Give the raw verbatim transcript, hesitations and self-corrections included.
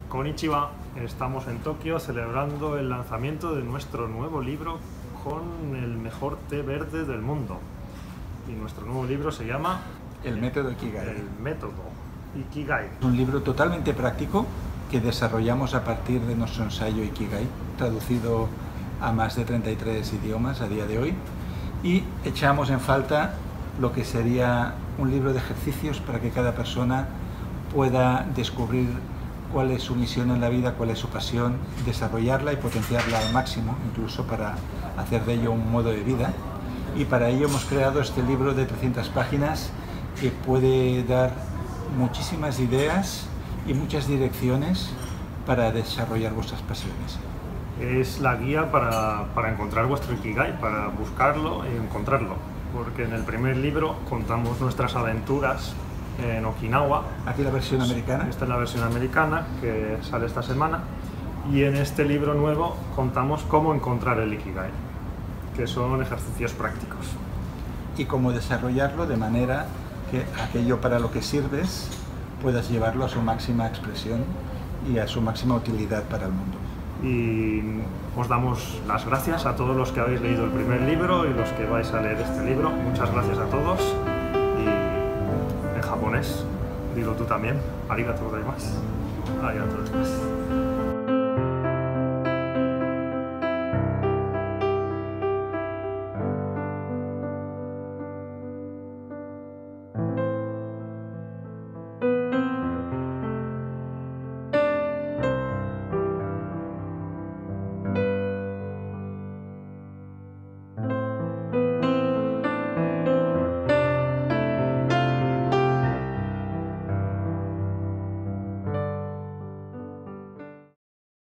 Konnichiwa, estamos en Tokio celebrando el lanzamiento de nuestro nuevo libro con el mejor té verde del mundo. Y nuestro nuevo libro se llama El método Ikigai. El método Ikigai. Es un libro totalmente práctico que desarrollamos a partir de nuestro ensayo Ikigai, traducido a más de treinta y tres idiomas a día de hoy, y echamos en falta lo que sería un libro de ejercicios para que cada persona pueda descubrir cuál es su misión en la vida, cuál es su pasión, desarrollarla y potenciarla al máximo, incluso para hacer de ello un modo de vida. Y para ello hemos creado este libro de trescientas páginas que puede dar muchísimas ideas y muchas direcciones para desarrollar vuestras pasiones. Es la guía para, para encontrar vuestro Ikigai, para buscarlo y encontrarlo. Porque en el primer libro contamos nuestras aventuras en Okinawa. Aquí la versión americana. Esta es la versión americana que sale esta semana. Y en este libro nuevo contamos cómo encontrar el Ikigai, que son ejercicios prácticos. Y cómo desarrollarlo de manera que aquello para lo que sirves puedas llevarlo a su máxima expresión y a su máxima utilidad para el mundo. Y os damos las gracias a todos los que habéis leído el primer libro y los que vais a leer este libro. Muchas gracias a todos. Y en japonés, dilo tú también. Arigatou gozaimasu. Arigatou gozaimasu.